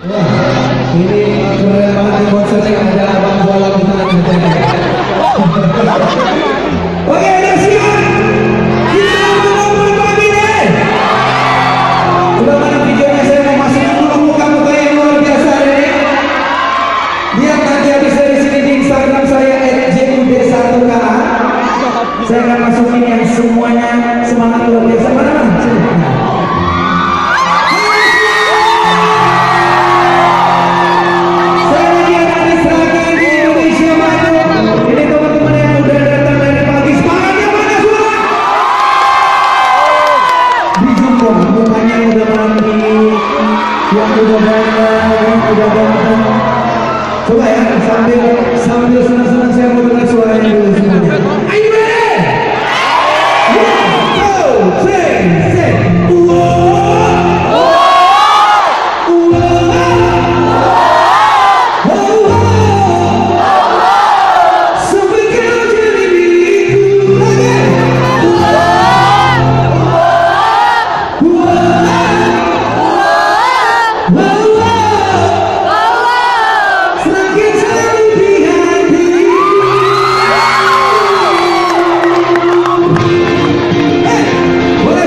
Ini keren banget di konsernya, ada abang bola di tengah kerjanya. Oke, udah siap? Kita ngobrol pagi deh. Udah mana videonya, saya mau masukin dulu muka-muka yang luar biasa deh. Lihat nanti habis dari sini di Instagram saya @jud1ka. Saya akan masukin yang semuanya semangat luar biasa. Mana? Mukanya udah mandi, yang udah banyak, yang udah ganteng. Coba ya, sambil senang-senang saya mau dengar suaranya dulu semuanya. Are you ready? 1, 2, 3, set. Boleh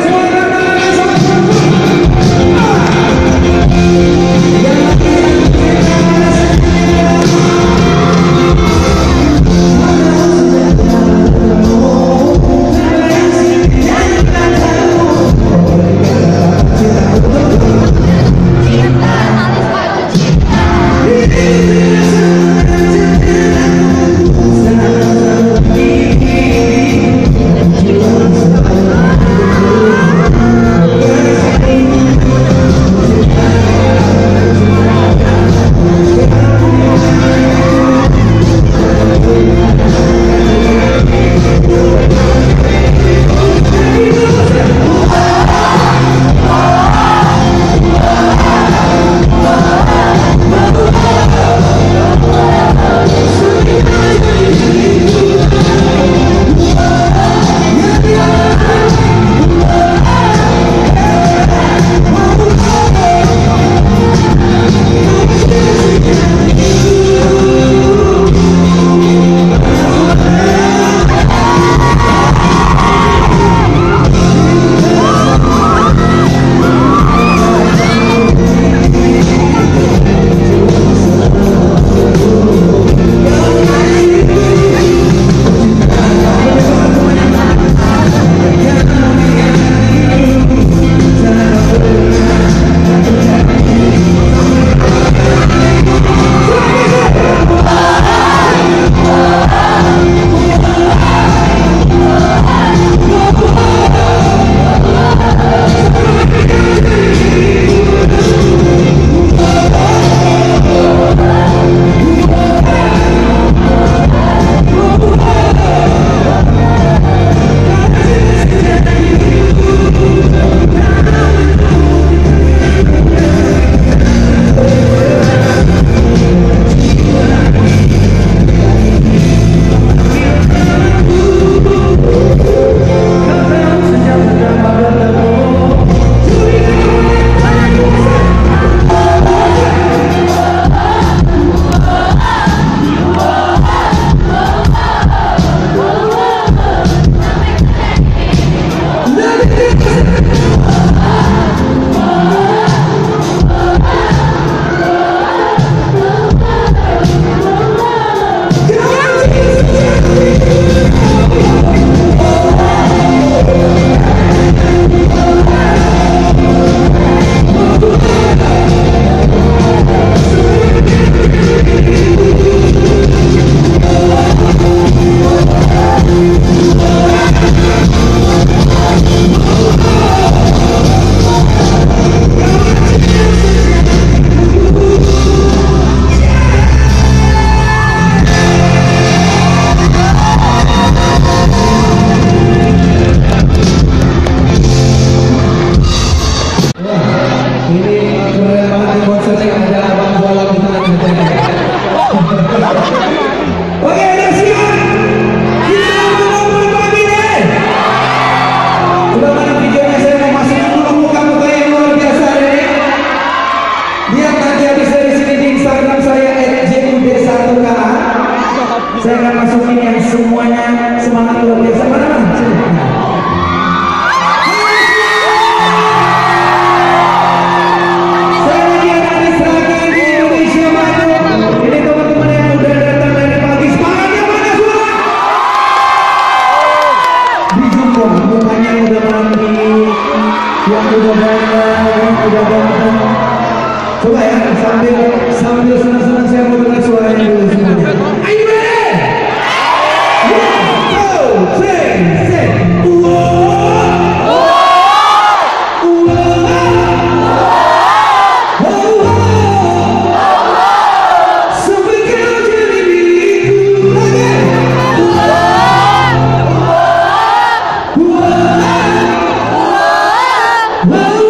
Coba ya, sambil senang-senang saya mau dengar suaranya dulu semuanya. Are you ready? 1, 2, 3, say. Sampai kau jadi milikku lagi.